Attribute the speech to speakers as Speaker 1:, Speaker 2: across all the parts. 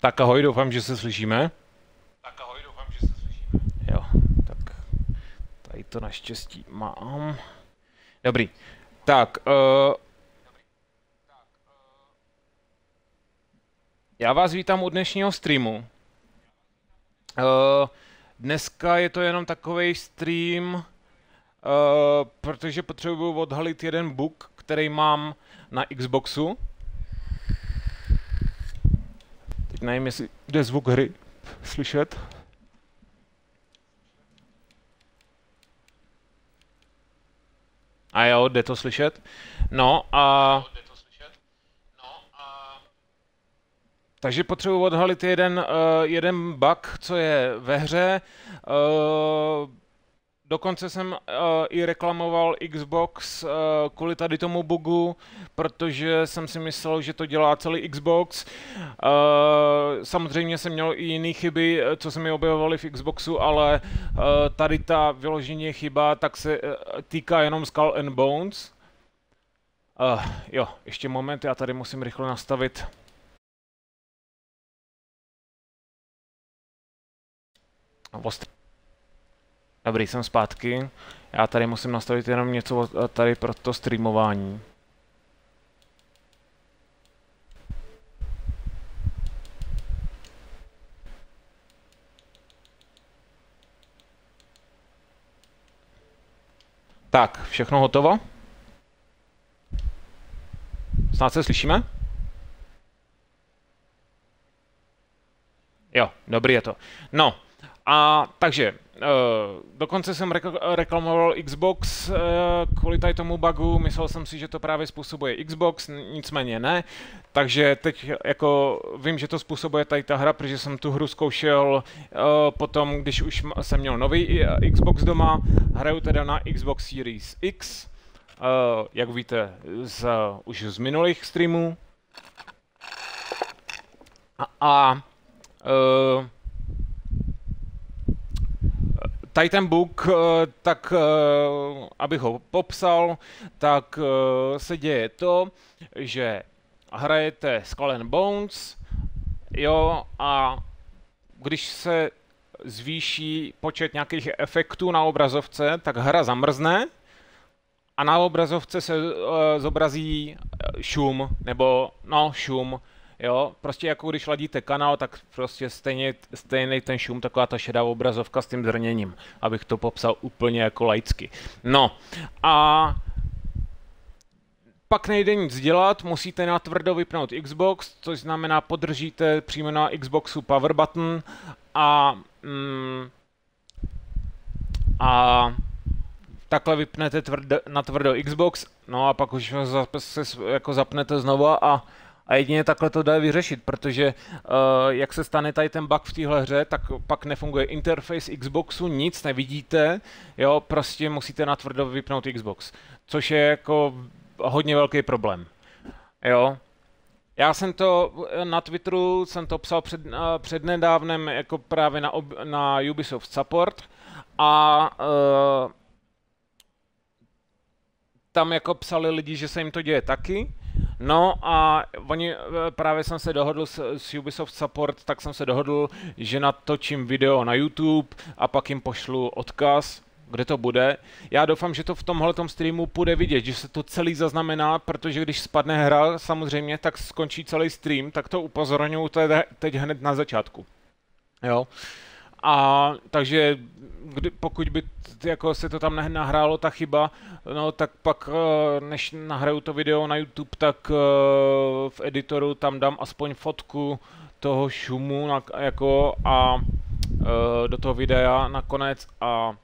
Speaker 1: Tak ahoj, doufám, že se slyšíme. Jo, tak tady to naštěstí mám. Dobrý. Tak, já vás vítám u dnešního streamu. Dneska je to jenom takovej stream, protože potřebuji odhalit jeden bug, který mám na Xboxu. Teď nevím, jestli jde zvuk hry slyšet. A jo, jde to slyšet. No a... Takže potřebuji odhalit jeden bug, co je ve hře. Dokonce jsem i reklamoval Xbox kvůli tady tomu bugu, protože jsem si myslel, že to dělá celý Xbox. Samozřejmě jsem měl i jiné chyby, co se mi objevovaly v Xboxu, ale tady ta vyloženě chyba tak se týká jenom Skull and Bones. Jo, ještě moment, já tady musím rychle nastavit. Dobrý, jsem zpátky. Já tady musím nastavit jenom něco tady pro to streamování. Tak, všechno hotovo? Snad se slyšíme? Jo, dobrý je to. No, a takže, dokonce jsem reklamoval Xbox kvůli tady tomu bugu, myslel jsem si, že to právě způsobuje Xbox, nicméně ne, takže teď jako vím, že to způsobuje tady ta hra, protože jsem tu hru zkoušel potom, když už jsem měl nový Xbox doma, hraju teda na Xbox Series X, jak víte už z minulých streamů. Tady ten bug, tak abych ho popsal, tak se děje to, že hrajete Skull and Bones, jo, a když se zvýší počet nějakých efektů na obrazovce, tak hra zamrzne a na obrazovce se zobrazí šum, nebo no šum. Jo, prostě jako když ladíte kanál, tak prostě stejný ten šum, taková ta šedá obrazovka s tím zrněním, abych to popsal úplně jako laicky. No a pak nejde nic dělat, musíte natvrdo vypnout Xbox, což znamená podržíte přímo na Xboxu power button a takhle vypnete natvrdo Xbox, no a pak už se jako zapnete znova a jedině takhle to dá vyřešit, protože jak se stane tady ten bug v téhle hře, tak pak nefunguje interface Xboxu, nic nevidíte, jo, prostě musíte natvrdo vypnout Xbox, což je jako hodně velký problém, jo. Já jsem to na Twitteru jsem to psal přednedávnem jako právě na Ubisoft Support a tam jako psali lidi, že se jim to děje taky. No a právě jsem se dohodl s Ubisoft Support, tak jsem se dohodl, že natočím video na YouTube a pak jim pošlu odkaz, kde to bude. Já doufám, že to v tomhletom streamu půjde vidět, že se to celý zaznamená, protože když spadne hra samozřejmě, tak skončí celý stream, tak to upozorňuji teď hned na začátku. Jo. A takže pokud by jako se to tam nahrálo ta chyba, no tak pak než nahraju to video na YouTube, tak v editoru tam dám aspoň fotku toho šumu jako a do toho videa nakonec a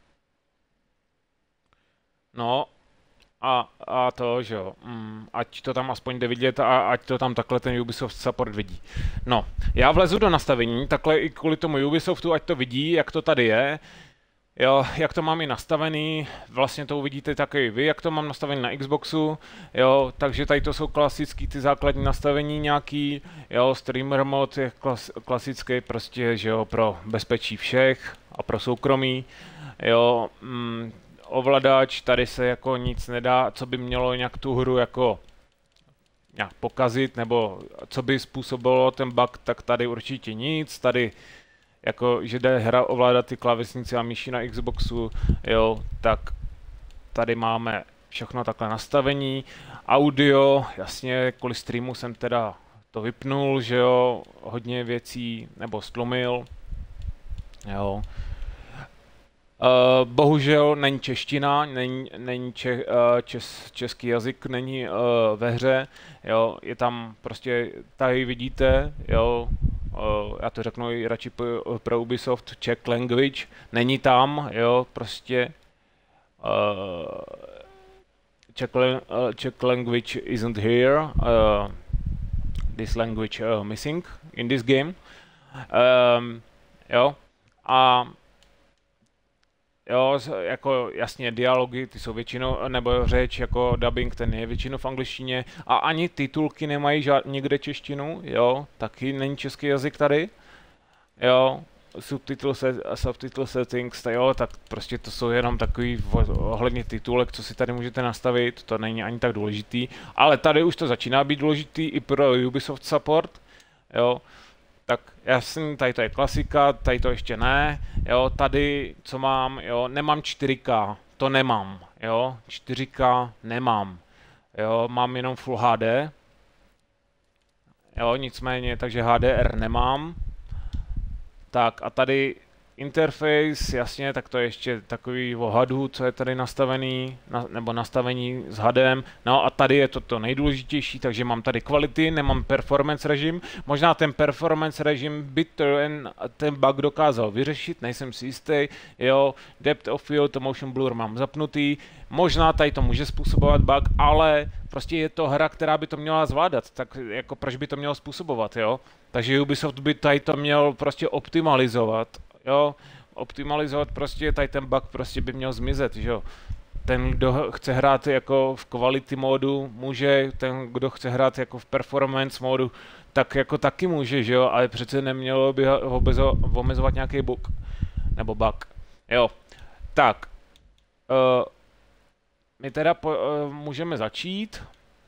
Speaker 1: no a to, že jo, ať to tam aspoň jde vidět a ať to tam takhle ten Ubisoft Support vidí. No, já vlezu do nastavení, takhle i kvůli tomu Ubisoftu, ať to vidí, jak to tady je, jo, jak to mám i nastavený, vlastně to uvidíte taky vy, jak to mám nastavený na Xboxu, jo, takže tady to jsou klasický ty základní nastavení nějaký, jo, streamer mod je klasický prostě, že jo, pro bezpečí všech a pro soukromí, jo, ovladač, tady se jako nic nedá, co by mělo nějak tu hru jako nějak pokazit, nebo co by způsobilo ten bug, tak tady určitě nic, tady jako, že jde hra ovládat ty klávesnice a myši na Xboxu, jo, tak tady máme všechno takhle nastavení, audio, jasně, kvůli streamu jsem teda to vypnul, že jo, hodně věcí, nebo stlumil, jo. Bohužel není čeština, není český jazyk není ve hře, jo, je tam prostě, tady vidíte, jo, já to řeknu i radši pro Ubisoft, Czech language, není tam, jo, prostě Czech language isn't here, this language missing in this game, jo, a jo, jako jasně dialogy, ty jsou většinou, nebo řeč jako dubbing, ten je většinou v angličtině a ani titulky nemají nikde češtinu, jo, taky není český jazyk tady, jo, subtitle settings, jo, tak prostě to jsou jenom takový ohledně titulek, co si tady můžete nastavit, to není ani tak důležitý, ale tady už to začíná být důležitý i pro Ubisoft support, jo. Tak jasně, tady to je klasika, tady to ještě ne, jo, tady co mám, jo, nemám 4K, to nemám, jo, 4K nemám, jo, mám jenom Full HD, jo, nicméně, takže HDR nemám, tak a tady interface, jasně, tak to je ještě takový o HUDu, co je tady nastavený, nebo nastavení s HUDem. No a tady je to nejdůležitější, takže mám tady quality, nemám performance režim. Možná ten performance režim by ten bug dokázal vyřešit, nejsem si jistý. Jo, depth of field, motion blur mám zapnutý. Možná tady to může způsobovat bug, ale prostě je to hra, která by to měla zvládat, tak jako proč by to mělo způsobovat, jo? Takže Ubisoft by tady to měl prostě optimalizovat. Jo, optimalizovat prostě, tady ten bug prostě by měl zmizet, že jo. Ten, kdo chce hrát jako v quality módu, může, ten, kdo chce hrát jako v performance módu, tak jako taky může, že jo, ale přece nemělo by ho omezovat nějaký bug, nebo bug, jo. Tak, my teda můžeme začít.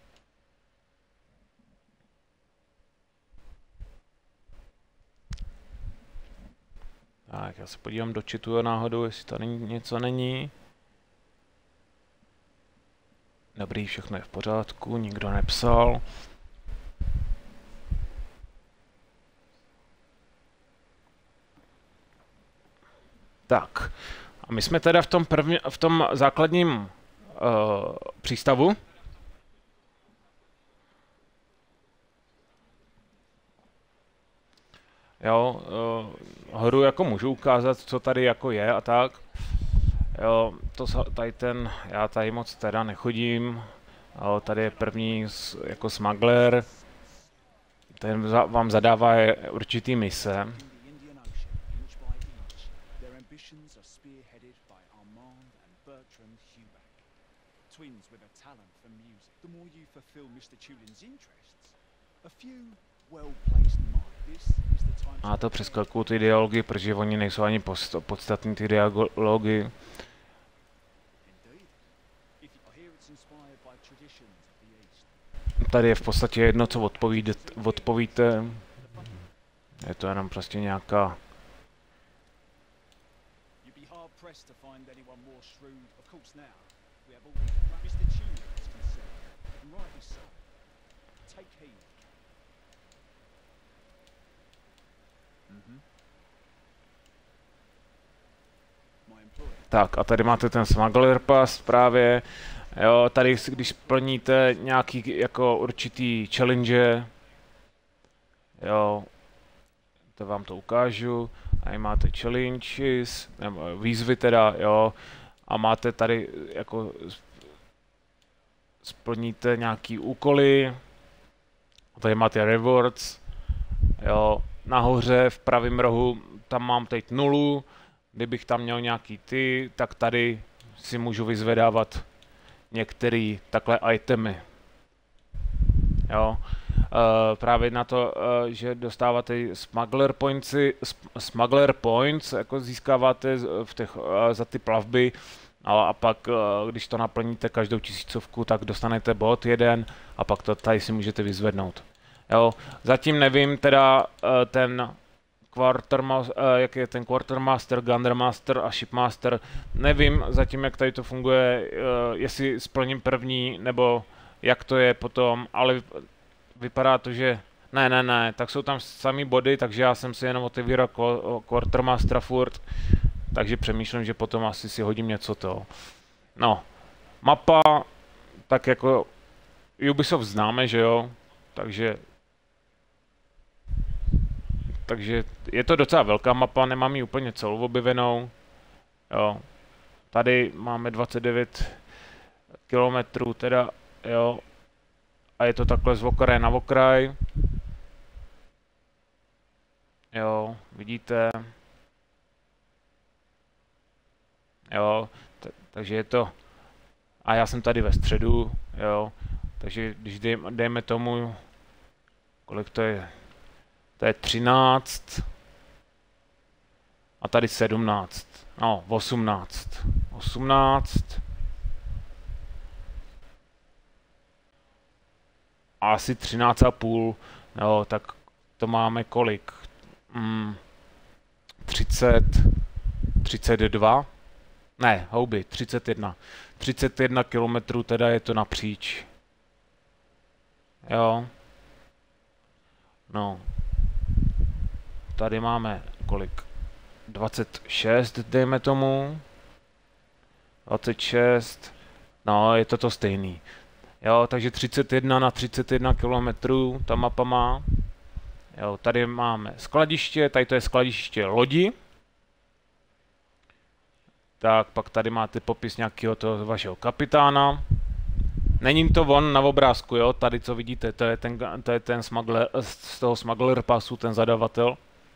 Speaker 1: Tak, já se podívám do chatu náhodou, jestli tady něco není. Dobrý, všechno je v pořádku, nikdo nepsal. Tak, a my jsme teda v tom základním přístavu. Jo, hru jako můžu ukázat, co tady jako je a tak. Jo, tady já tady moc teda nechodím. Jo, tady je první jako smuggler. Ten vám zadává určitý mise. A to přeskakuju ty dialogy, protože oni nejsou ani podstatní ty dialogy. Tady je v podstatě jedno, co odpovíte. Je to jenom prostě nějaká... Tak a tady máte ten Smuggler Pass právě, jo, tady když splníte nějaký jako určitý challenge, jo, to vám to ukážu, tady máte challenges, nebo výzvy teda, jo, a máte tady jako splníte nějaký úkoly, tady máte rewards, jo, nahoře v pravém rohu, tam mám teď 0, kdybych tam měl nějaký tak tady si můžu vyzvedávat některé takhle itemy. Jo. Právě na to, že dostáváte smuggler points, jako získáváte za ty plavby, A pak, když to naplníte každou 1000, tak dostanete bod jeden a pak to tady si můžete vyzvednout. Jo, zatím nevím teda ten jak je ten Quartermaster, Gunnermaster a Shipmaster, nevím zatím, jak tady to funguje, jestli splním první, nebo jak to je potom, ale vypadá to, že ne, tak jsou tam samý body, takže já jsem si jenom otevíral Quartermastera furt, takže přemýšlím, že potom asi si hodím něco toho. No, mapa, tak jako Ubisoft známe, že jo, takže je to docela velká mapa, nemám ji úplně celou objevenou. Jo. Tady máme 29 kilometrů teda, jo. A je to takhle z okraje na okraj. Jo, vidíte. Jo, takže je to... A já jsem tady ve středu, jo. Takže když dejme tomu, kolik to je? To je 13 a tady 17, no 18 a asi 13,5, jo, tak to máme kolik? 32? Ne, houby, 31 kilometrů teda je to napříč. Jo. No. Tady máme kolik? 26, dejme tomu. 26. No, je to stejný. Jo, takže 31 na 31 kilometrů ta mapa má. Jo, tady máme skladiště, tady to je skladiště lodi. Tak, pak tady máte popis nějakého toho vašeho kapitána. Není to on na obrázku, jo, tady co vidíte, to je ten smuggler, z toho smuggler passu, ten zadavatel.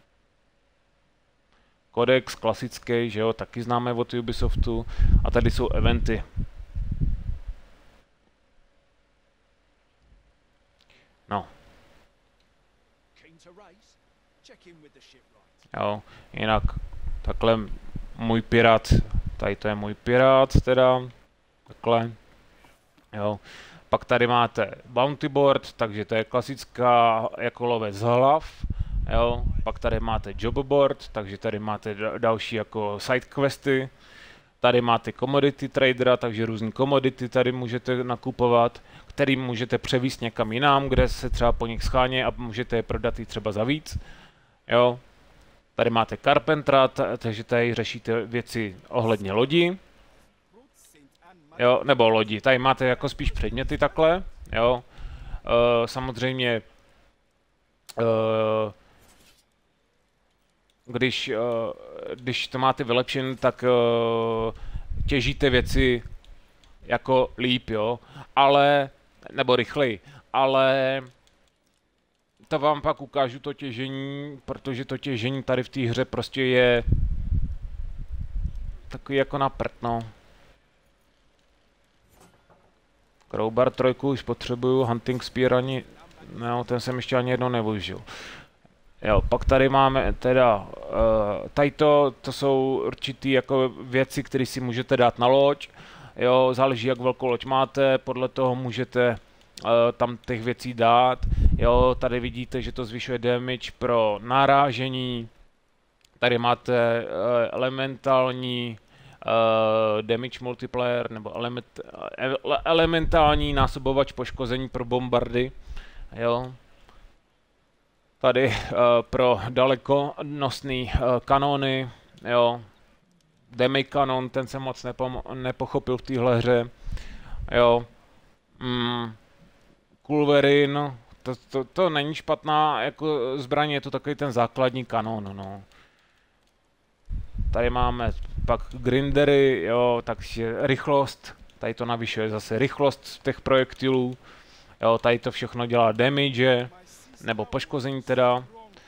Speaker 1: Kodex klasický, že jo, taky známe od Ubisoftu. A tady jsou eventy. No. Jo, jinak takhle můj pirát, tady to je můj pirát teda, takhle. Jo. Pak tady máte bounty board, takže to je klasická jako lovec z hlav. Jo. Pak tady máte job board, takže tady máte další jako side questy. Tady máte commodity tradera, takže různý commodity tady můžete nakupovat, který můžete převíst někam jinam, kde se třeba po nich schání a můžete je prodat i třeba za víc. Jo. Tady máte carpentera, takže tady řešíte věci ohledně lodí. Jo, nebo lodi. Tady máte jako spíš předměty takhle, jo. Samozřejmě, když to máte vylepšen, tak těžíte věci jako líp, jo. Ale, nebo rychleji, ale to vám pak ukážu to těžení, protože to těžení tady v té hře prostě je takový jako na prd, no. Crowbar 3 už potřebuju, Hunting Spear ani, no, ten jsem ještě ani jednou nevyužil. Jo, pak tady máme teda, tady to jsou určitý jako věci, které si můžete dát na loď. Jo, záleží, jak velkou loď máte, podle toho můžete tam těch věcí dát. Jo, tady vidíte, že to zvyšuje damage pro narážení. Tady máte elementální damage multiplier nebo elementální poškození pro bombardy. Jo. Tady pro dalekonosný kanony, jo. Damage kanon, ten jsem moc nepochopil v téhle hře. Jo. Culverin, to není špatná jako zbraň, je to takový ten základní kanon, no. Tady máme pak grindery, jo, takže rychlost, tady to navyšuje zase rychlost těch projektilů, jo, tady to všechno dělá damage, nebo poškození teda,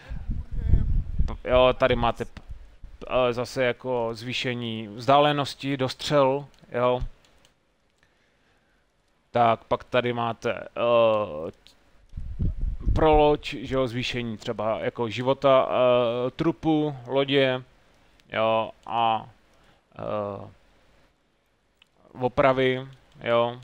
Speaker 1: jo, tady máte zase jako zvýšení vzdálenosti do střel, jo. Tak, pak tady máte pro loď, že jo, zvýšení třeba jako života trupu, lodě, jo, a opravy, jo.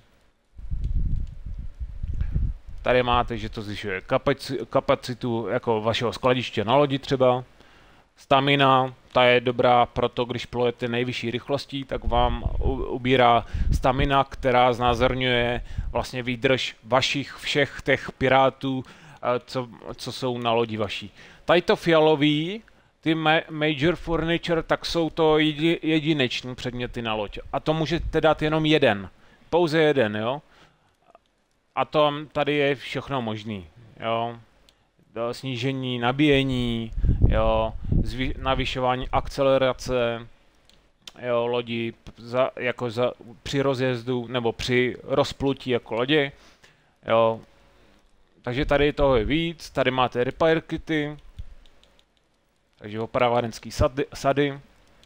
Speaker 1: Tady máte, že to zvyšuje kapacitu jako vašeho skladiště na lodi třeba. Stamina, ta je dobrá proto, když plujete nejvyšší rychlostí, tak vám ubírá stamina, která znázorňuje vlastně výdrž vašich všech těch pirátů, co jsou na lodi vaší. Tady to fialový, ty Major Furniture, tak jsou to jedineční předměty na loď. A to můžete dát jenom jeden. Pouze jeden, jo. A to tady je všechno možný, jo. Snížení nabíjení, jo, navyšování akcelerace, jo, lodi při rozjezdu nebo při rozplutí jako lodi, jo. Takže tady toho je víc, tady máte repair kity, takže opravárenský sady.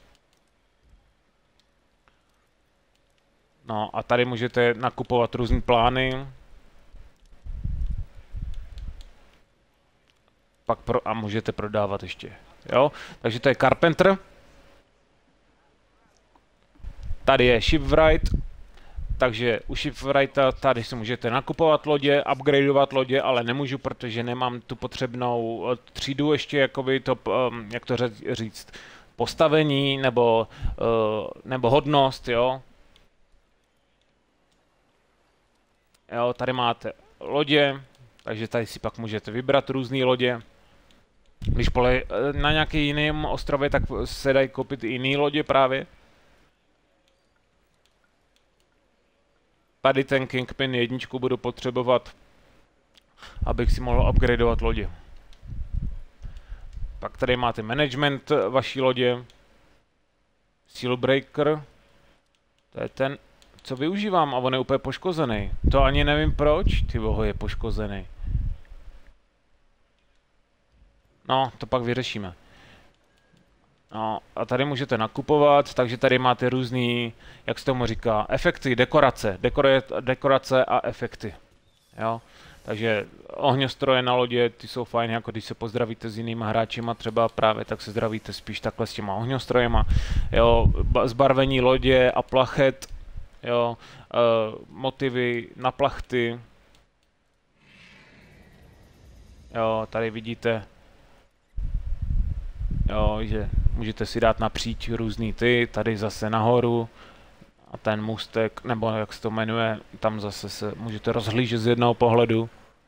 Speaker 1: No a tady můžete nakupovat různé plány. A můžete prodávat ještě, jo. Takže to je Carpenter. Tady je Shipwright. Takže u Shipwrighta tady si můžete nakupovat lodě, upgradeovat lodě, ale nemůžu, protože nemám tu potřebnou třídu ještě, jakoby to, jak to říct, postavení nebo hodnost, jo. Jo, tady máte lodě, takže tady si pak můžete vybrat různé lodě. Když na nějaký jiném ostrově, tak se dají koupit i jiné lodě právě. Tady ten Kingpin 1 budu potřebovat, abych si mohl upgradeovat lodě. Pak tady máte management vaší lodě. Sealbreaker. To je ten, co využívám a on je úplně poškozený. To ani nevím proč, ty boho, je poškozený. No, to pak vyřešíme. No, a tady můžete nakupovat, takže tady máte různý, jak se tomu říká, efekty, dekorace a efekty. Jo, takže ohňostroje na lodě, ty jsou fajn, jako když se pozdravíte s jinýma hráčima třeba právě, tak se zdravíte spíš takhle s těma ohňostrojema. Jo, zbarvení lodě a plachet, jo, motivy na plachty. Jo, tady vidíte, jo, že můžete si dát napříč různý tady zase nahoru a ten můstek, nebo jak se to jmenuje, tam zase se můžete rozhlížet z jednoho pohledu.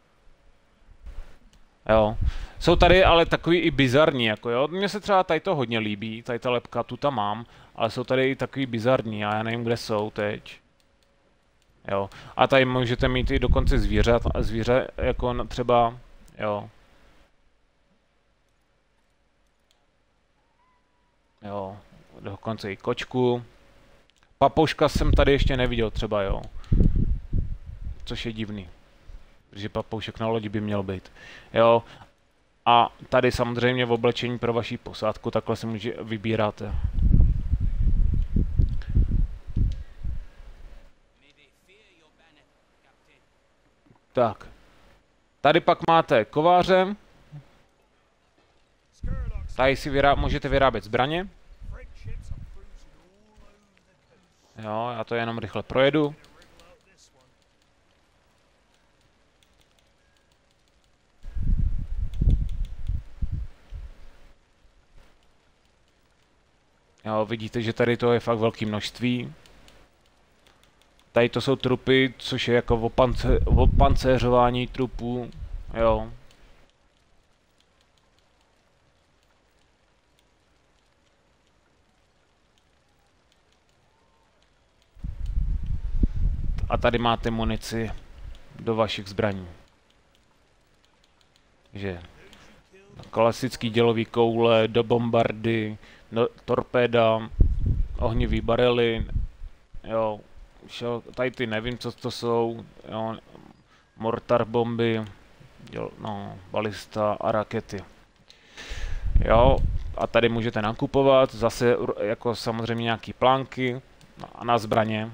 Speaker 1: Jo. Jsou tady ale takový i bizarní, jako jo, mně se třeba tady to hodně líbí, tady ta lepka, tu tam mám, ale jsou tady i takový bizarní a já nevím, kde jsou teď. Jo. A tady můžete mít i dokonce zvíře jako třeba, jo. Jo, dokonce i kočku. Papouška jsem tady ještě neviděl třeba, jo. Což je divný. Protože papoušek na lodi by měl být. Jo. A tady samozřejmě v oblečení pro vaši posádku takhle si vybíráte. Tak. Tady pak máte kováře. Tady si můžete vyrábět zbraně. Jo, já to jenom rychle projedu. Jo, vidíte, že tady to je fakt velké množství. Tady to jsou trupy, což je jako opancéřování trupů. Jo. A tady máte munici do vašich zbraní. Takže klasický dělový koule, do bombardy, do torpéda, ohnivý barely, jo, tady ty nevím, co to jsou, jo, mortar bomby, no, balista a rakety. Jo, a tady můžete nakupovat, zase jako samozřejmě nějaký plánky na zbraně.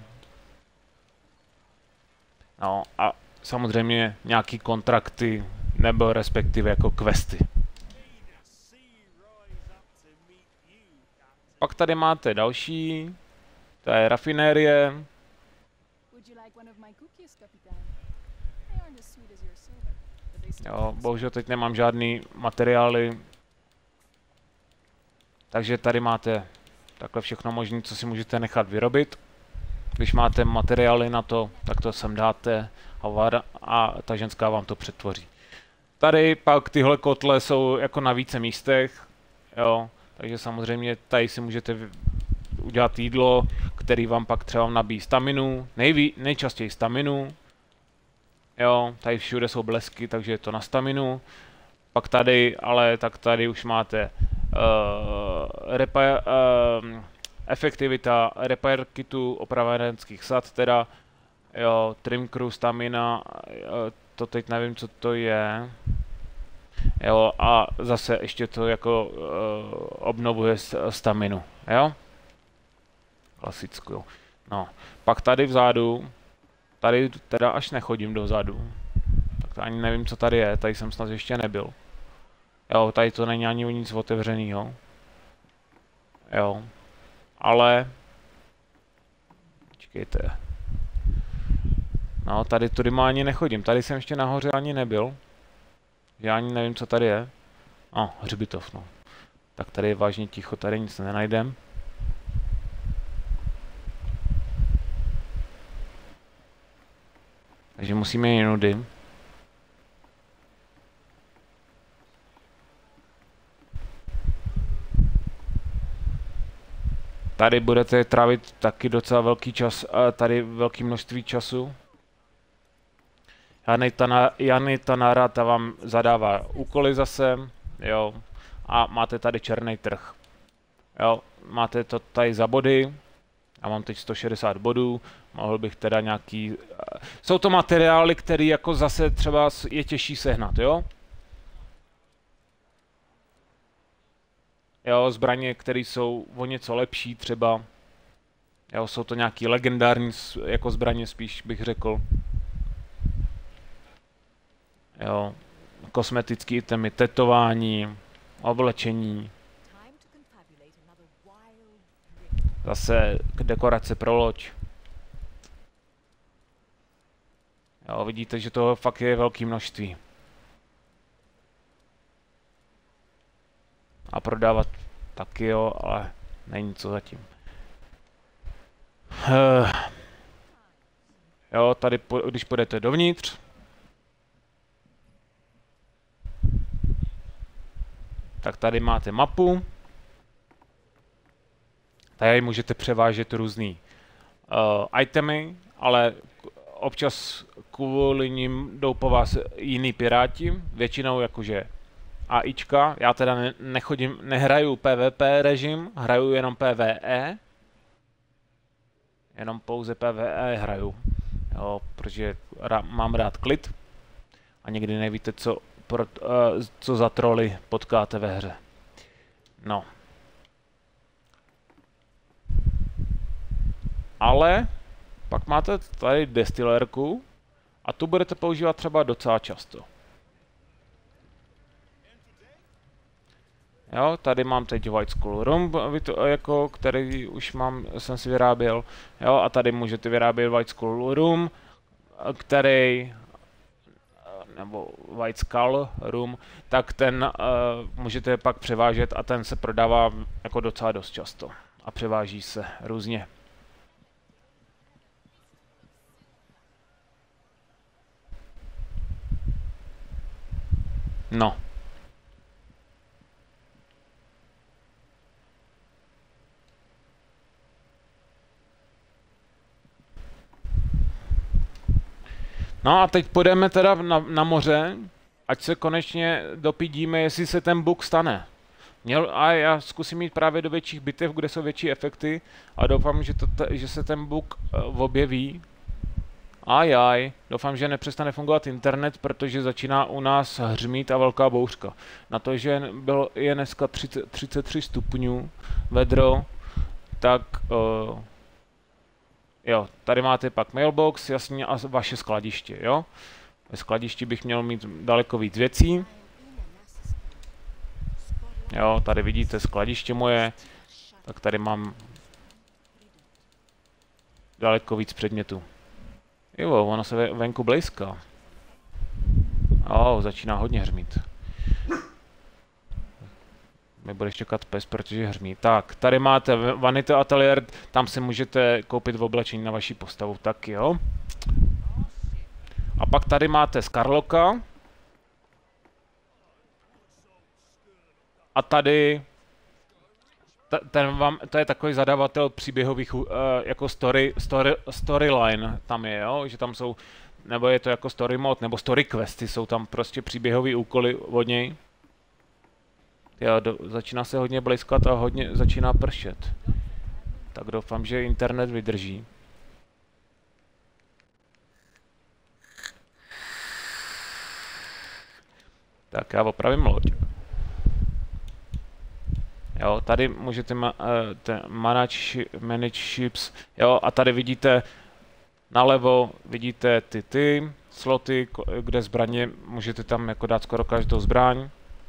Speaker 1: No a samozřejmě nějaký kontrakty, nebo respektive jako questy. Pak tady máte další, to je rafinérie, Jo, bohužel teď nemám žádný materiály. Takže tady máte takhle všechno možné, co si můžete nechat vyrobit. Když máte materiály na to, tak to sem dáte a ta ženská vám to přetvoří. Tady pak tyhle kotle jsou jako na více místech, jo, takže samozřejmě tady si můžete udělat jídlo, který vám pak třeba nabíjí staminu, nejčastěji staminu, jo, tady všude jsou blesky, takže je to na staminu. Pak tady, ale tak tady už máte efektivita repair kitu, opravárenských sad teda, jo, trim crew, stamina, to teď nevím, co to je. Jo, a zase ještě to jako obnovuje staminu, jo? Klasickou. No, pak tady vzadu, tady teda až nechodím dozadu, tak to ani nevím, co tady je, tady jsem snad ještě nebyl. Jo, tady to není ani nic otevřenýho. Jo, ale počkejte. No, tady tudy má ani nechodím, tady jsem ještě nahoře ani nebyl. Já ani nevím, co tady je. Hřbitov, no. Tak tady je vážně ticho, tady nic nenajdem. Takže musíme jinudy. Tady budete trávit taky docela velký čas, tady velké množství času. Jany Tanara, ta vám zadává úkoly zase, jo, a máte tady černý trh. Jo, máte to tady za body, já mám teď 160 bodů, mohl bych teda nějaký... Jsou to materiály, které jako zase třeba je těžší sehnat, jo? Jo, zbraně, které jsou o něco lepší třeba. Jo, jsou to nějaký legendární jako zbraně spíš bych řekl. Jo, kosmetické itemy, tetování, oblečení. Zase dekorace pro loď. Jo, vidíte, že toho fakt je velké množství. A prodávat taky jo, ale není co zatím. Jo, tady když půjdete dovnitř, tak tady máte mapu. Tady můžete převážet různý itemy, ale občas kvůli nim jdou po vás jiný piráti, většinou jakože AIčka. Já teda nehraju PvP režim, hraju jenom PvE. Jenom pouze PvE hraju, jo, protože mám rád klid a někdy nevíte, co za troly potkáte ve hře. No. Ale pak máte tady destilérku a tu budete používat třeba docela často. Jo, tady mám teď White Skull Rum, jako, který už jsem si vyráběl. Jo, a tady můžete vyrábět White Skull Rum, nebo White Skull Rum, tak ten můžete pak převážet a ten se prodává jako docela dost často. A převáží se různě. No. No a teď půjdeme teda na moře, ať se konečně dopídíme, jestli se ten bug stane. A já zkusím jít právě do větších bitev, kde jsou větší efekty a doufám, že se ten bug objeví. Doufám, že nepřestane fungovat internet, protože začíná u nás hřmít a velká bouřka. Na to, že je dneska 33 stupňů vedro, tak... Jo, tady máte pak mailbox, jasně, a vaše skladiště, jo. Ve skladišti bych měl mít daleko víc věcí. Jo, tady vidíte skladiště moje, tak tady mám daleko víc předmětů. Jo, ono se venku blejská. Začíná hodně hřmít. Mi budeš čekat pes, protože hřmí. Tak, tady máte Vanity Atelier, tam si můžete koupit oblečení na vaši postavu, tak jo. A pak tady máte Scarlocka. A tady to je takový zadavatel příběhových jako storyline tam je, jo, že tam jsou, nebo je to jako story mod, nebo story questy, jsou tam prostě příběhové úkoly od něj. Začíná se hodně blízkat a hodně začíná pršet. Tak doufám, že internet vydrží. Tak já opravím loď. Jo, tady můžete manage ships, jo, a tady vidíte nalevo, vidíte ty sloty, kde zbraně, můžete tam jako dát skoro každou zbraň.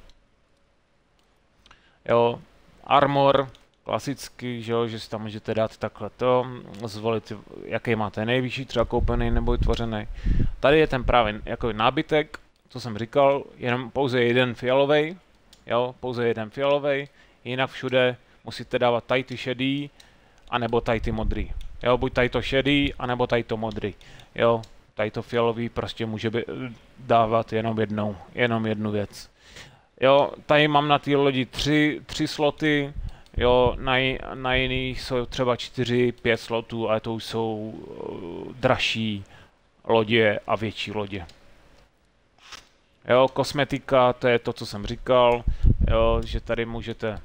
Speaker 1: Jo, armor, klasický, že si tam můžete dát takhle to, zvolit, jaký máte nejvyšší, třeba koupený nebo vytvořený. Tady je ten právě jako nábytek, co jsem říkal, jenom pouze jeden fialový, jo, pouze jeden fialový. Jinak všude musíte dávat tady ty šedý, anebo tady ty modrý. Jo, buď tady to šedý, anebo tady to modrý. Jo, tady to fialový prostě může dávat jenom jednu věc. Jo, tady mám na té lodi tři sloty, jo, na jiných jsou třeba 4-5 slotů, ale to už jsou dražší lodě a větší lodě. Jo, kosmetika, to je to, co jsem říkal, jo, že tady můžete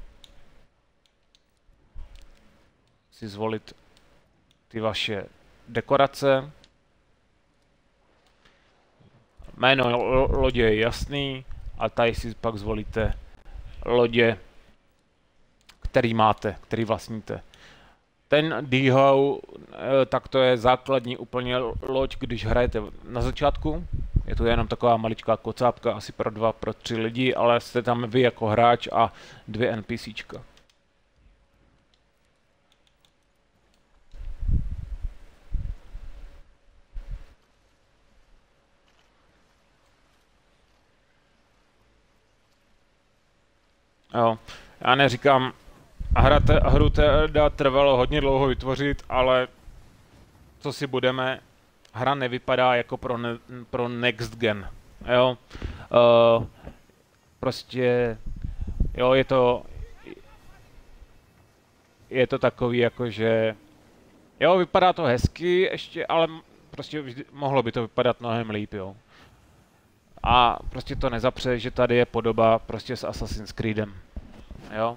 Speaker 1: si zvolit ty vaše dekorace. Jméno lodě je jasný, a tady si pak zvolíte lodě, který máte, který vlastníte. Ten D-How, tak to je základní úplně loď, když hrajete na začátku. Je to jenom taková maličká kocápka, asi pro 2, pro 3 lidi, ale jste tam vy jako hráč a 2 NPCčka. Jo, já neříkám, hru teda trvalo hodně dlouho vytvořit, ale co si budeme, hra nevypadá jako pro next gen, jo. Prostě, jo, je to takový jako, že, jo, vypadá to hezky ještě, ale prostě mohlo by to vypadat mnohem líp, jo. A prostě to nezapře, že tady je podoba prostě s Assassin's Creedem, jo.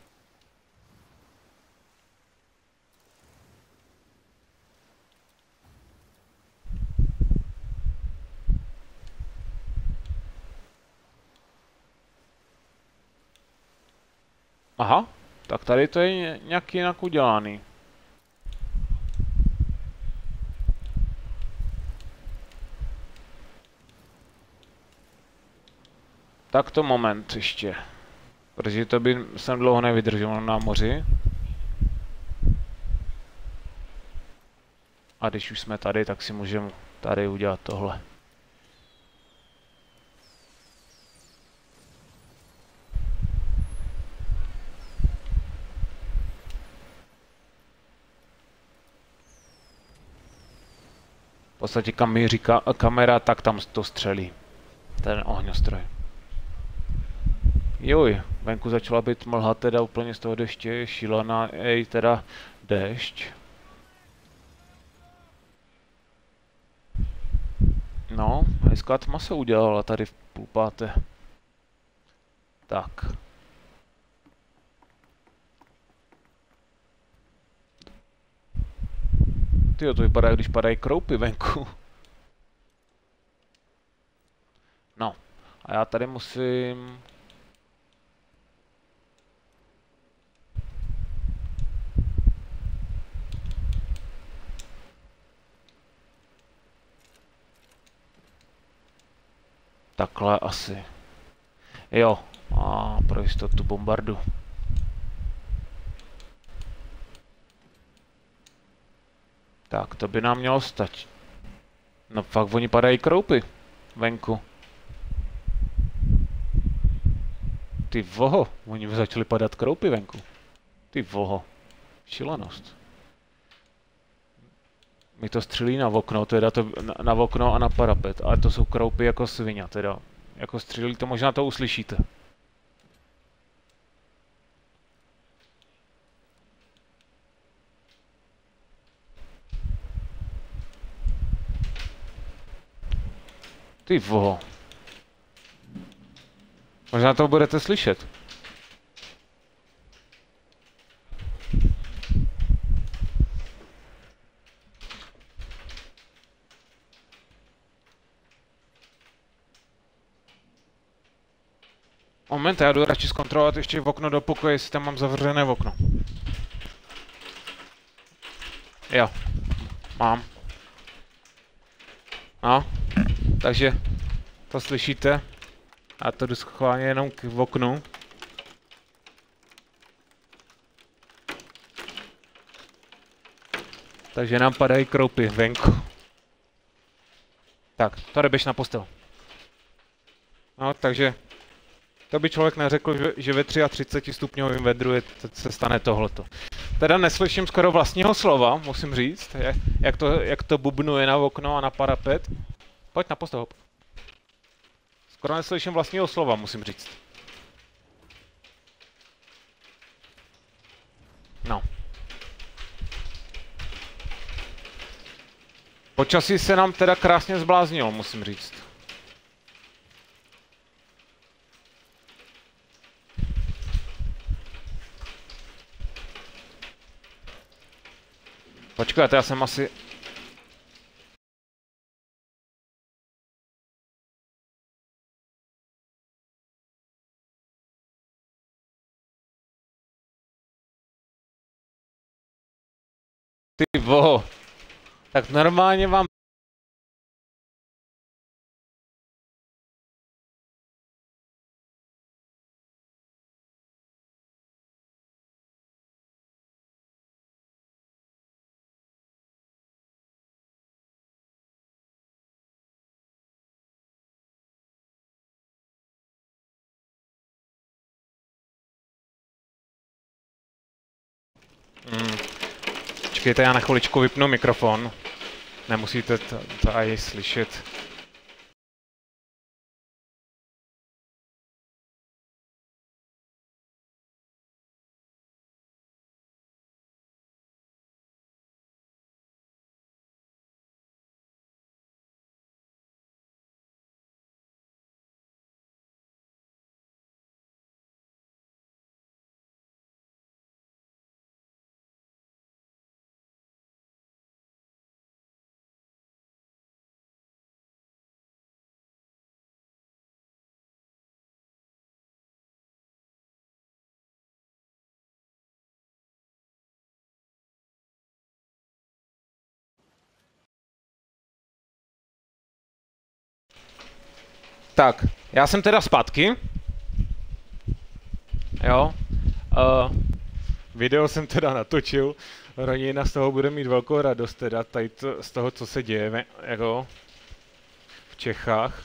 Speaker 1: Aha, tak tady to je nějak jinak udělaný. Tak to moment ještě. Protože to by jsem dlouho nevydržel na moři. A když už jsme tady, tak si můžeme tady udělat tohle. V podstatě kam míří kamera, tak tam to střelí. Ten ohňostroj. Joj, venku začala být mlha teda úplně z toho deště, šílená, teda déšť. No, hezká tma se udělala tady v 4:30. Tak. Tyjo, to vypadá, když padají kroupy venku. No, a já tady musím... Takhle asi. Jo, a pro jistotu bombardu. Tak, to by nám mělo stačit. No fakt oni padají kroupy venku. Ty voho, oni začali padat kroupy venku. Ty voho, šilenost. Mi to střílí na okno, teda to na okno a na parapet, ale to jsou kroupy jako svině, teda. Jako střílí to, možná to uslyšíte. Ty voho. Možná to budete slyšet. Moment, já jdu radši zkontrolovat ještě v okno do pokoje, jestli tam mám zavřené okno. Jo, mám. No, takže to slyšíte. A to jdu schválně jenom k oknu. Takže nám padají kroupy venku. Tak, tady běž na postel. No, takže to by člověk neřekl, že ve 33 stupňovém vedru se stane tohleto. Teda neslyším skoro vlastního slova, musím říct, jak to bubnuje na okno a na parapet. Pojď na postel, hop. Skoro neslyším vlastního slova, musím říct. No. Počasí se nám teda krásně zbláznilo, musím říct. Počkejte, já jsem asi... Ty voho. Tak normálně vám... Počkejte, já na chviličku vypnu mikrofon. Nemusíte to aj slyšet. Tak, já jsem teda zpátky. Jo. Video jsem teda natočil. Rodina z toho bude mít velkou radost teda, tady z toho, co se děje jako v Čechách.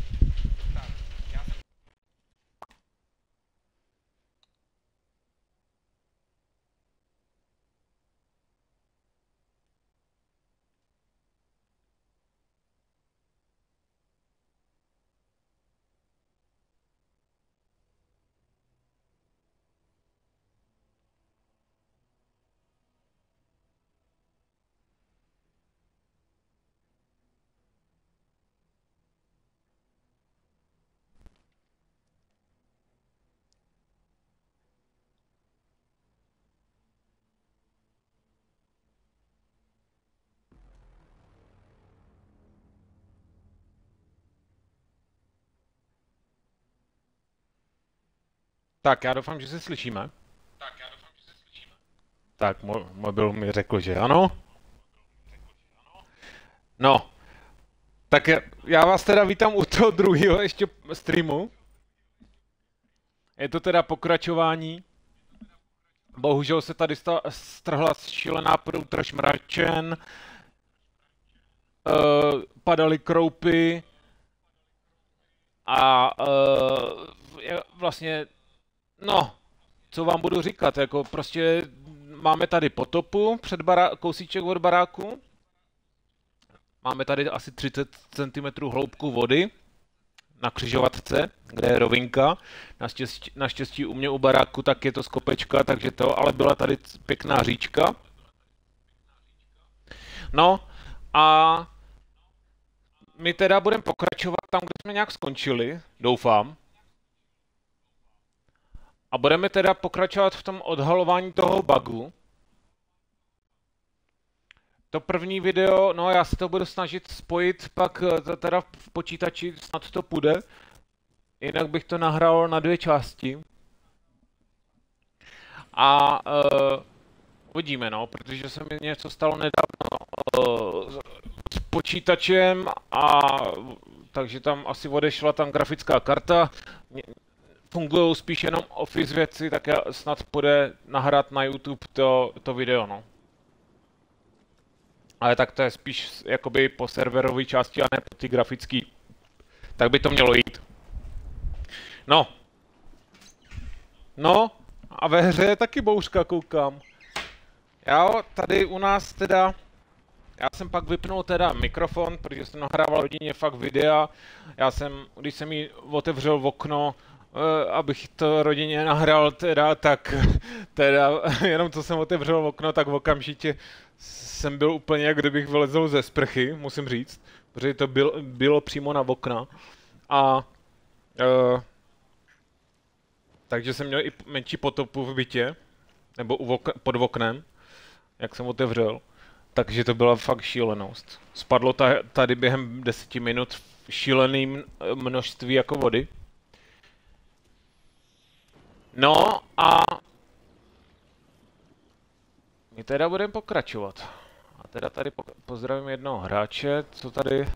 Speaker 1: Tak, já doufám, že se slyšíme. Tak, mobil mi řekl, že ano. No, tak já vás teda vítám u toho druhého ještě streamu. Je to teda pokračování. Bohužel se tady strhla šílená průtrž mračen. padaly kroupy a vlastně, no, co vám budu říkat, jako prostě máme tady potopu kousíček od baráku, máme tady asi 30 cm hloubku vody na křižovatce, kde je rovinka. Naštěstí u mě u baráku tak je to z kopečka, takže to, ale byla tady pěkná říčka. No a my teda budeme pokračovat tam, kde jsme nějak skončili, doufám. A budeme teda pokračovat v tom odhalování toho bugu. To první video, no já se to budu snažit spojit pak teda v počítači, snad to půjde. Jinak bych to nahrál na 2 části. A uvidíme, no, protože se mi něco stalo nedávno s počítačem a takže tam asi odešla tam grafická karta. Fungují spíš jenom Office věci, tak já snad půjde nahrát na YouTube to video, no. Ale tak to je spíš jakoby po serverové části a ne po ty grafický. Tak by to mělo jít. No. No, a ve hře je taky bouřka, koukám. Jo, tady u nás teda... Já jsem pak vypnul teda mikrofon, protože jsem nahrával rodině fakt videa. Já jsem, když jsem jí otevřel v okno, abych to rodině nahrál teda, tak teda jenom co jsem otevřel okno, tak okamžitě jsem byl úplně, jak kdybych vylezl ze sprchy, musím říct, protože to bylo přímo na okna. A takže jsem měl i menší potopu v bytě, nebo pod oknem, jak jsem otevřel. Takže to byla fakt šílenost. Spadlo tady během 10 minut šíleným množství jako vody. No a my teda budeme pokračovat. A teda tady pozdravím jednoho hráče, co tady...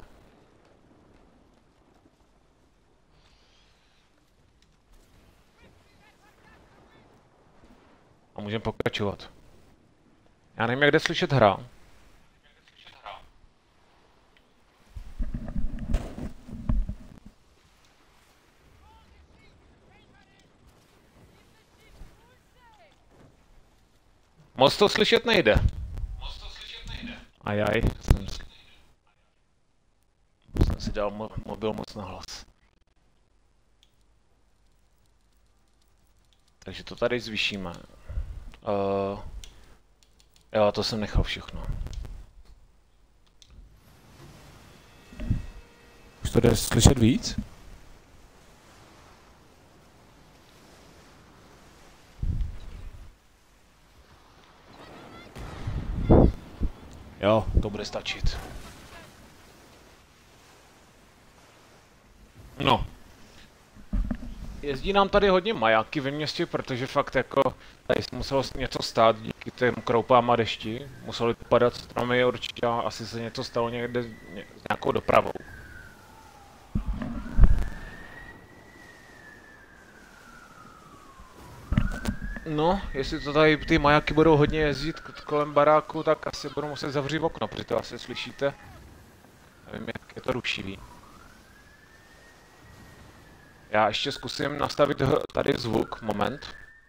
Speaker 1: A můžeme pokračovat. Já nevím, jak jde slyšet hra. Moc to slyšet nejde. Ajaj, jsem si dal mobil moc na hlas. Takže to tady zvýšíme. Jo, to jsem nechal všechno. Už to jde slyšet víc? Jo, to bude stačit. No. Jezdí nám tady hodně majáky ve městě, protože fakt jako tady muselo něco stát díky těm kroupám a dešti. Museli padat stromy určitě a asi se něco stalo někde s nějakou dopravou. No, jestli to tady ty majáky budou hodně jezdit kolem baráku, tak asi budu muset zavřít okno, protože to asi slyšíte. Nevím, jak je to rušivý. Já ještě zkusím nastavit tady zvuk, moment.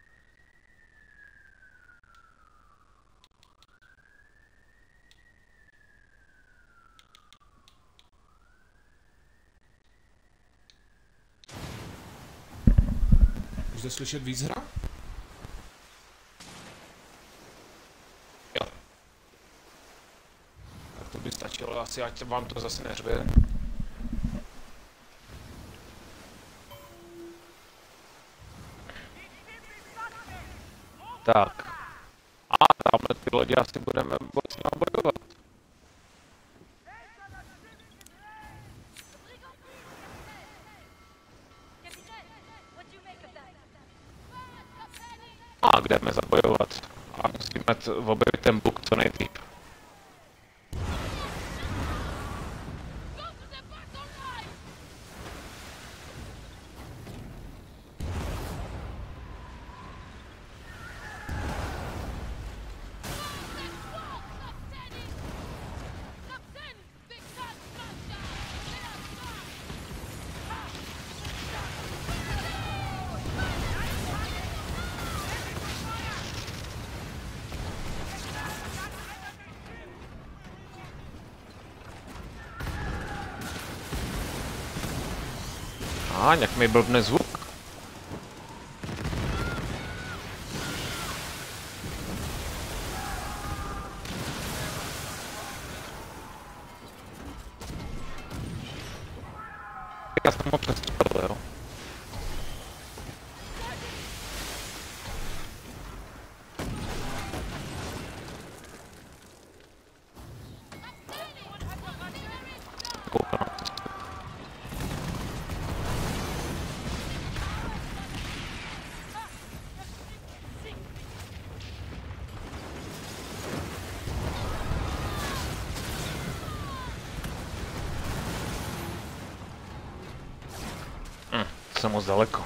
Speaker 2: Už jde slyšet víc hra?
Speaker 1: Jo. Tak to by stačilo asi, ať vám to zase neřve. Tak. A tamhle ty lodi asi budeme mocně bojovat. A kde jdeme zabojovat. A musíme objevit ten buk co nejdřív. Jak mi blbne zvuk. Já jsem ho přestřelil, jo. Jsem moc daleko.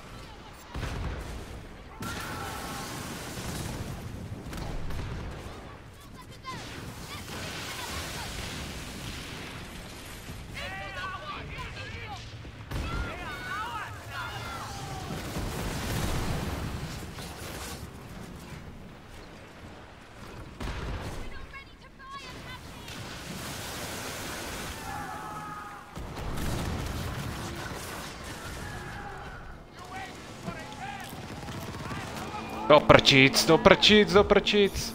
Speaker 1: Do prčic.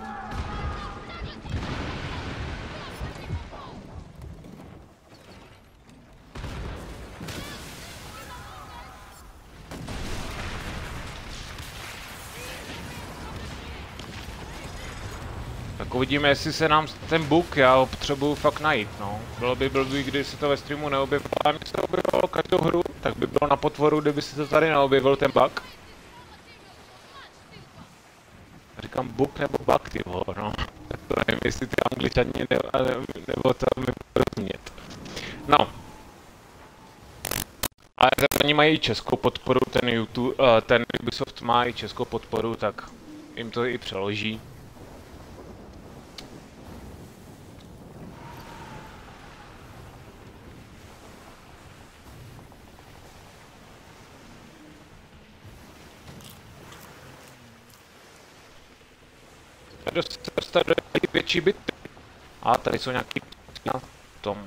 Speaker 1: Tak uvidíme, jestli se nám ten bug, já ho potřebuju fakt najít, no. Bylo by blbý, když se to ve streamu neobjevilo, a mě se objevilo každou hru, tak by bylo na potvoru, kdyby se to tady neobjevil ten bug. Říkám bug nebo bug, ty vole, no. Tak to nevím, jestli ty Angličani nebo to mi rozumět. No. Ale oni mají českou podporu, ten YouTube, ten Ubisoft má i českou podporu, tak jim to i přeloží. Dostat do větší bitvy. A tady jsou nějaký na tom.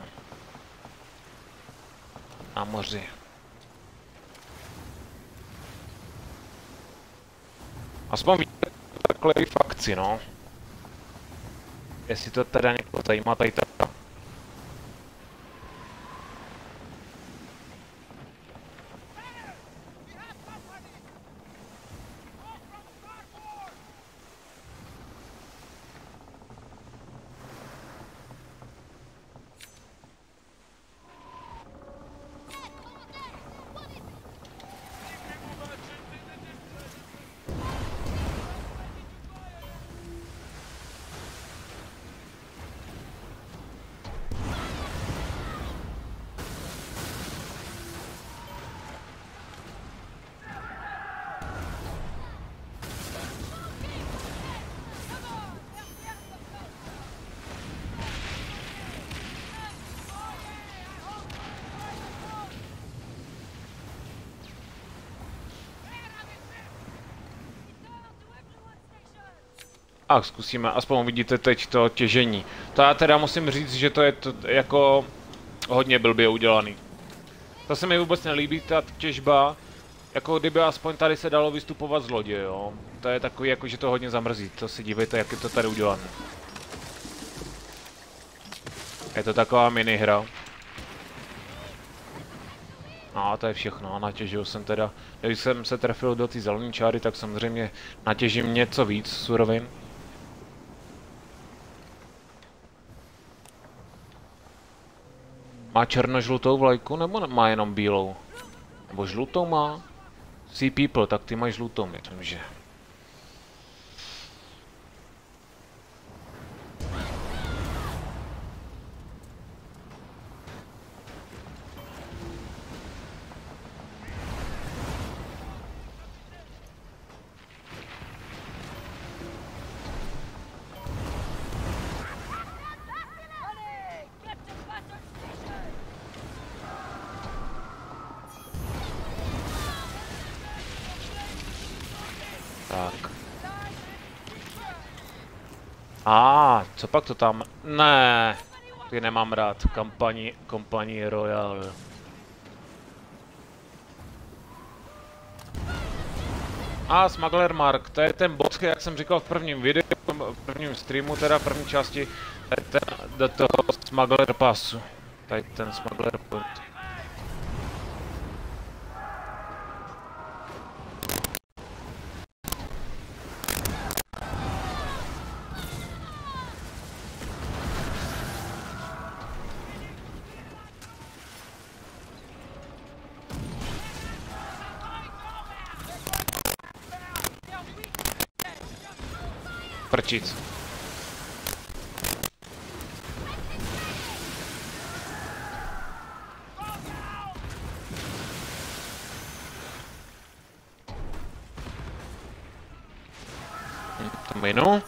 Speaker 1: Na moři. Aspoň vidíte takhle i fakci, no. Jestli to teda někoho zajímá, tady ta. A zkusíme, aspoň vidíte teď to těžení. To já teda musím říct, že to je to jako hodně blbě udělaný. To se mi vůbec nelíbí, ta těžba. Jako kdyby aspoň tady se dalo vystupovat z lodě, jo. To je takový, jako že to hodně zamrzí. To si dívejte, jak je to tady udělané. Je to taková minihra. No a to je všechno, natěžil jsem teda. Když jsem se trefil do té zelené čáry, tak samozřejmě natěžím něco víc surovin. Má černožlutou vlajku, nebo má jenom bílou? Nebo žlutou má? Sea People, tak ty mají žlutou, myslím, že. Tak. Co pak to tam? Ne, ty nemám rád. Kampaní Royale. A Smuggler Mark, to je ten bot, jak jsem říkal v prvním videu, v prvním streamu, teda v první části, do toho Smuggler Passu. Tady ten Smuggler Point. Prčic. To minu.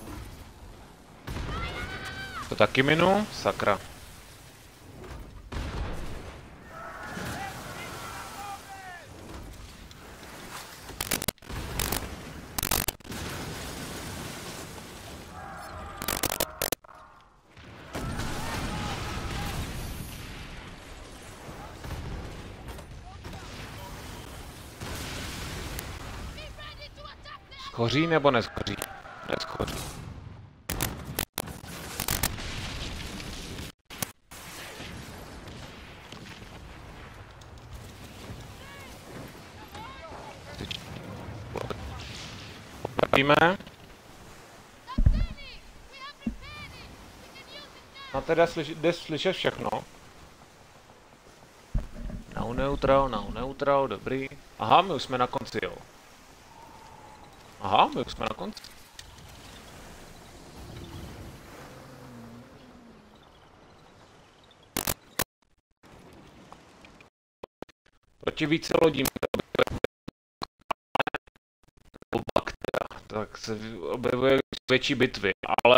Speaker 1: To taky minu. Sakra. Schoří nebo neschoří? Neschoří. Opravíme. No teda jde slyšet všechno. Now neutral, dobrý. Aha, my už jsme na konci, jo. Aha, my už jsme na konci. Proti více lodím, tak se objevuje větší bitvy, ale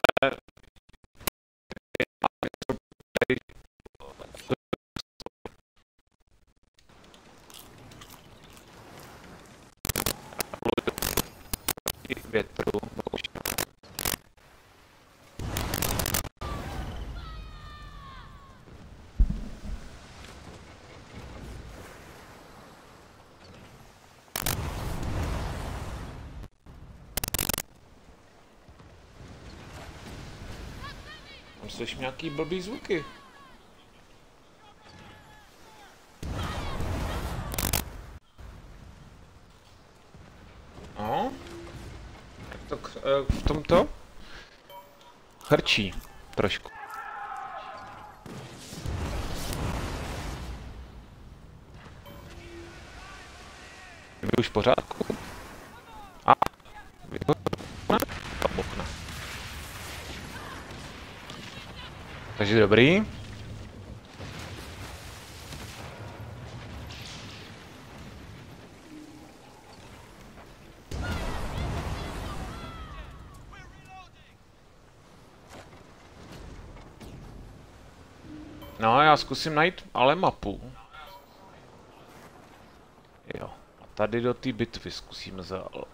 Speaker 1: větru. Tam slyším nějaký blbý zvuky. No. Jak to v tomto? Chrčí trošku. Je už v pořádku? A, vybuchne. Takže dobrý. No, já zkusím najít ale mapu. Jo, a tady do té bitvy zkusíme za to.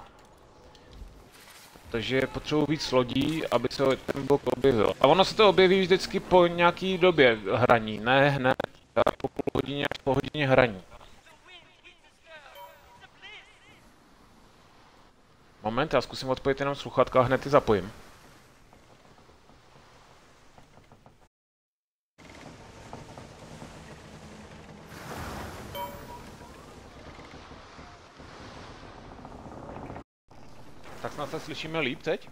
Speaker 1: Takže potřebuji víc lodí, aby se ten blok objevil. A ono se to objeví vždycky po nějaký době hraní, ne hned, tak po půl hodině až po hodině hraní. Moment, já zkusím odpojit jenom sluchátka a hned ty zapojím. Tak snad se slyšíme líp teď?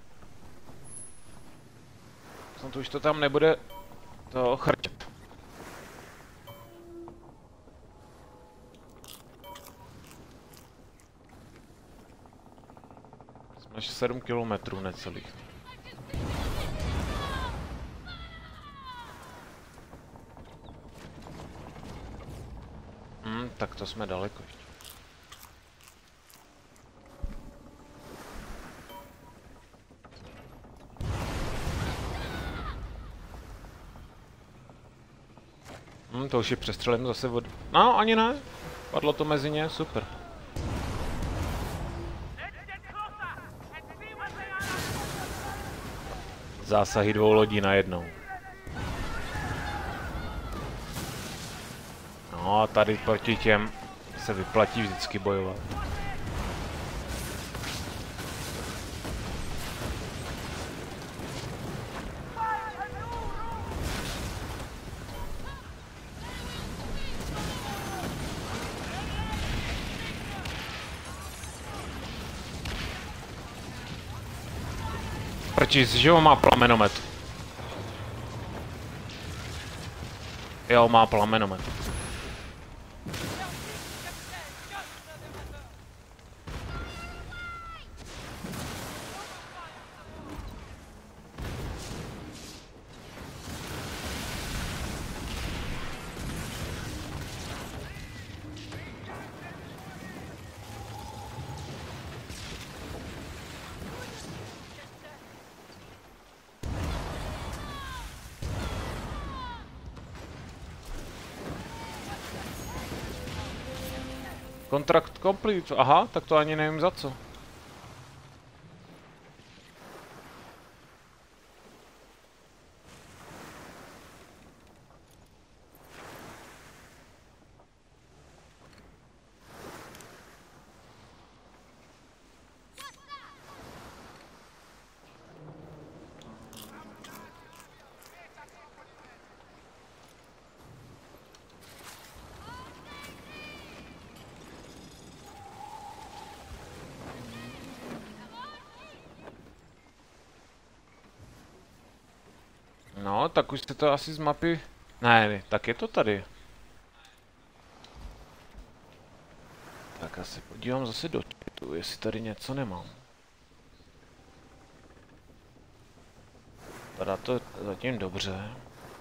Speaker 1: Snad už to tam nebude to chrčet. Jsme až 7 kilometrů necelých. Tak to jsme daleko ještě. To už je přestřelím zase od... No, ani ne. Padlo to mezi ně, super. Zásahy 2 lodí najednou. No a tady proti těm se vyplatí vždycky bojovat. Prčíc, že on má plamenomet. Jo, má plamenomet. Kontrakt complete. Aha, tak to ani nevím za co. No, tak už jste to asi z mapy... Ne, tak je to tady. Tak asi podívám zase do chatu, jestli tady něco nemám. Vypadá to zatím dobře.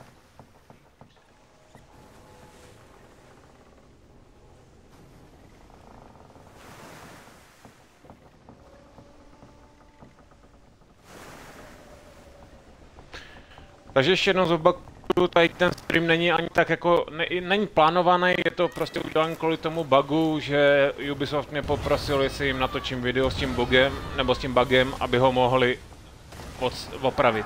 Speaker 1: Takže ještě jednou zopakuju, tady ten stream není ani tak jako, není plánovaný, je to prostě udělané kvůli tomu bugu, že Ubisoft mě poprosil, jestli jim natočím video s tím bugem, nebo s tím bugem, aby ho mohli opravit.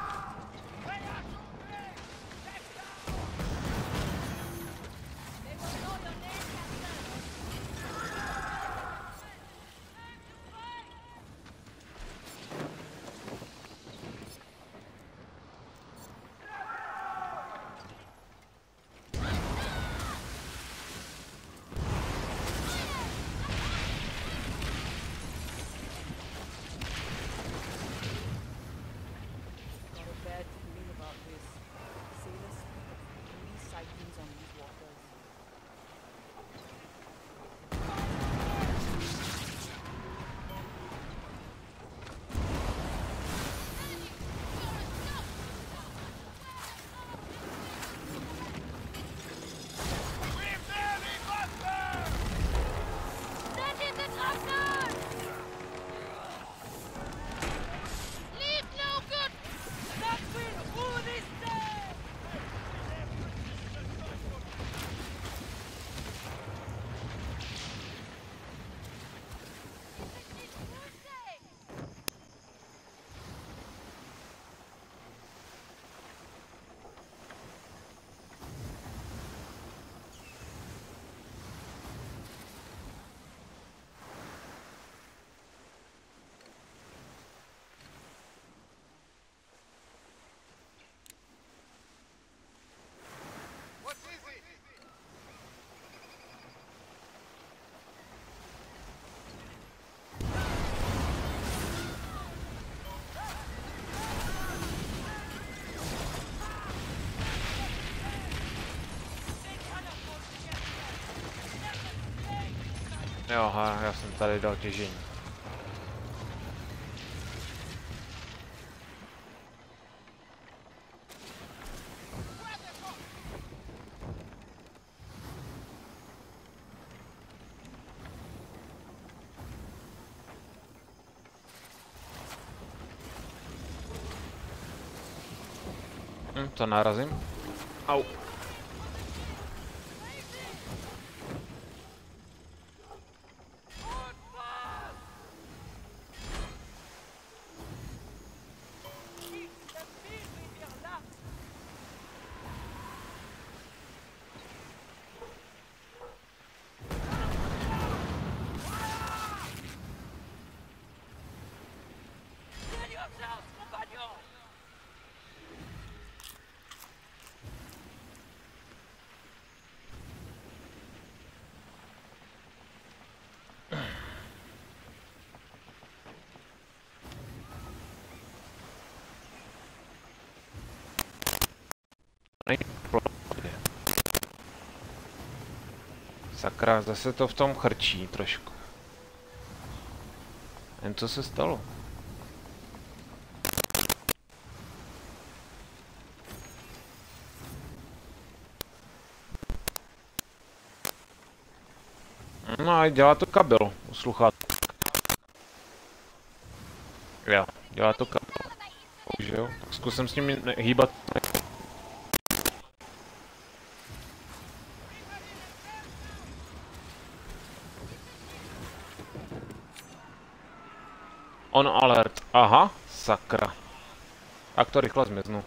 Speaker 1: Jo, aha, já jsem tady dal těžení. To narazím. Au. Sakra, zase to v tom chrčí trošku. Jen co se stalo? No a dělá to kabel u sluchátek. Jo, dělá to kabel. Bohužel, tak zkusím s ním hýbat. On alert. Aha, sakra. Tak to rychle zmiznu.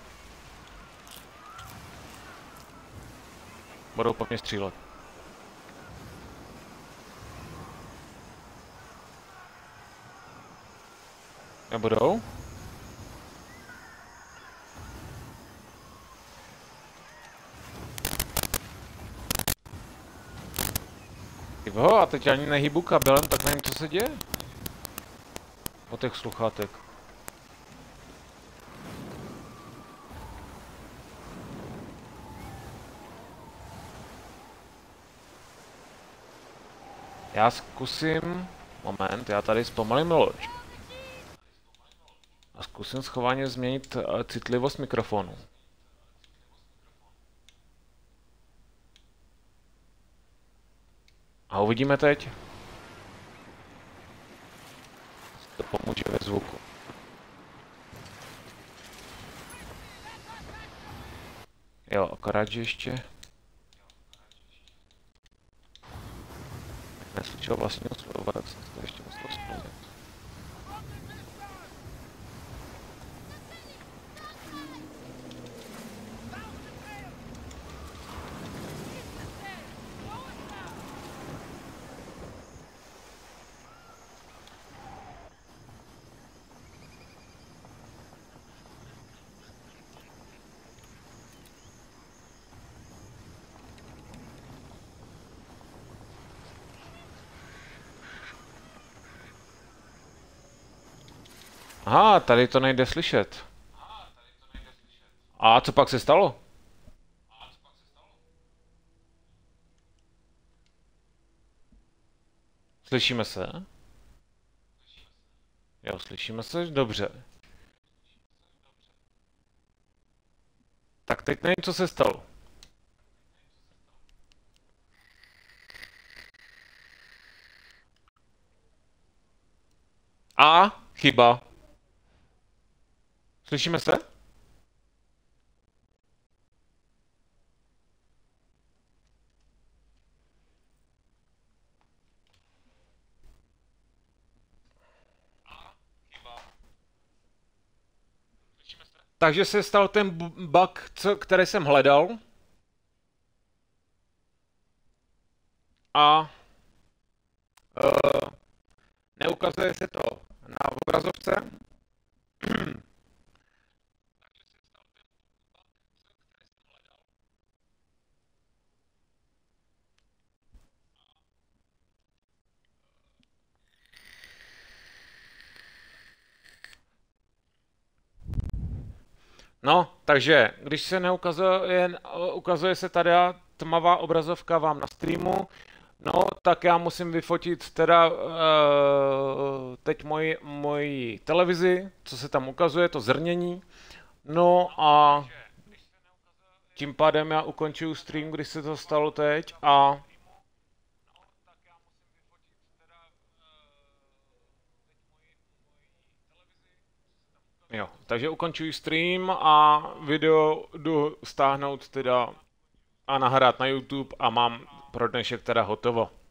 Speaker 1: Budou po mě střílet. Nebudou? Tyvo, a teď ani nehýbu kabelem, tak nevím, co se děje. Po těch sluchátek. Já zkusím... Moment, já tady zpomalím loď. A zkusím schválně změnit citlivost mikrofonu. A uvidíme teď. To pomůže ve zvuku. Jo, akorát, že ještě... Neslyšel vlastního slova, tak jsem to ještě musel spojit. Aha, tady to nejde slyšet. A co pak se stalo? Slyšíme se? Jo, slyšíme se, dobře. Tak teď nevím, co se stalo. A, chyba. Slyšíme se? Takže se stal ten bug, který jsem hledal. A neukazuje se to na obrazovce. No, takže když se neukazuje, ukazuje se tady tmavá obrazovka vám na streamu, no, tak já musím vyfotit teda teď moji televizi, co se tam ukazuje, to zrnění. No a tím pádem já ukončuju stream, když se to stalo teď a... Jo, takže ukončuji stream a video jdu stáhnout teda a nahrát na YouTube a mám pro dnešek teda hotovo.